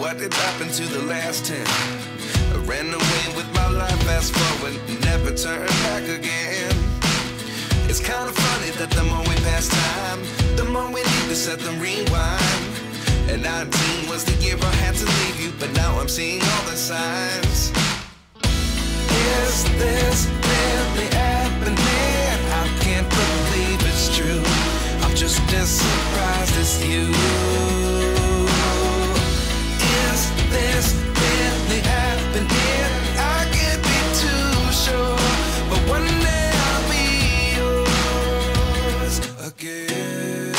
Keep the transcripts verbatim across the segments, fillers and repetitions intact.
what did happen to the last ten? I ran away with my life, fast forward, never turn back again. It's kind of funny that the more we pass time, the more we need to set them rewind. And nineteen was the year I had to leave you, but now I'm seeing all the signs. Is this really happening? I can't believe it's true. I'm just as surprised as you. Is this really happening? I can't be too sure, but one day I'll be yours again.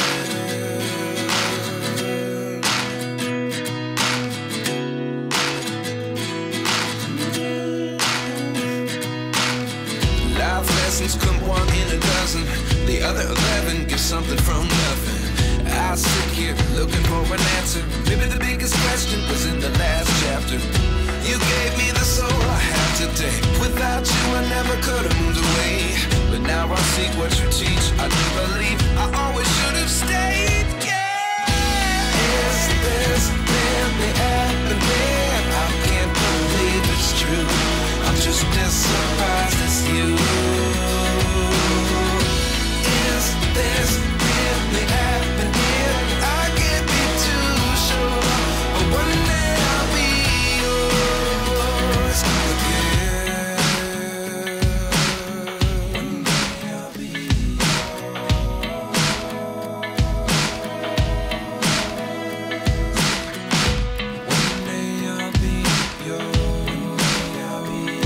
Life lessons come one in a dozen. The other eleven give something from nothing. I sit here looking for an answer. Maybe the biggest question was in the last chapter. You gave me the soul I have today. Without you I never could have moved away. But now I see what you teach. I do believe I always should have stayed. Yeah. Is this really happening? I can't believe it's true. I'm just as surprised as you. Is this really happening? I can't be too sure, but one day I'll be yours again. One day I'll be yours. One day I'll be yours. One day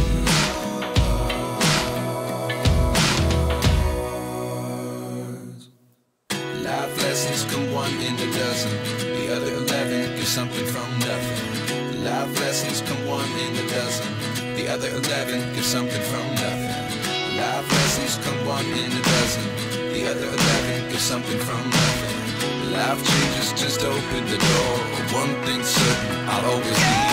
I'll be yours. Life lessons come one in a dozen. The other eleven give something from nothing. Life lessons come one in a dozen. The other eleven give something from nothing. Life lessons come one in a dozen. The other eleven give something from nothing. Life changes just open the door. One thing's certain, I'll always be